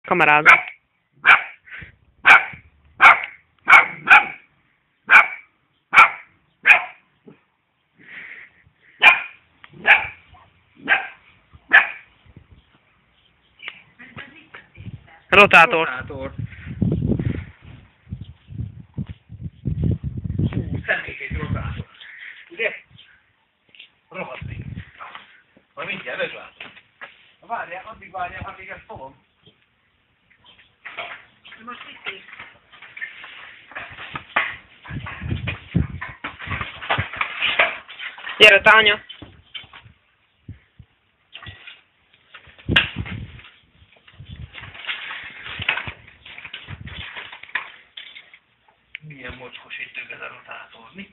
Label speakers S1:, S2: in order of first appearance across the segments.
S1: Kamerázom. Rotátor.
S2: Rotátor. Tennék egy rotátor. Ugye? Rohadni. Majd mindjárt meglátom. Várjál, addig várjál, amíg ezt fogom.
S3: Most itt.
S1: Gyere, Tánya!
S2: Milyen mocskos itt ez a rotátor, mi?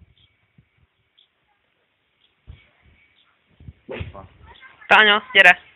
S1: Tánya, gyere!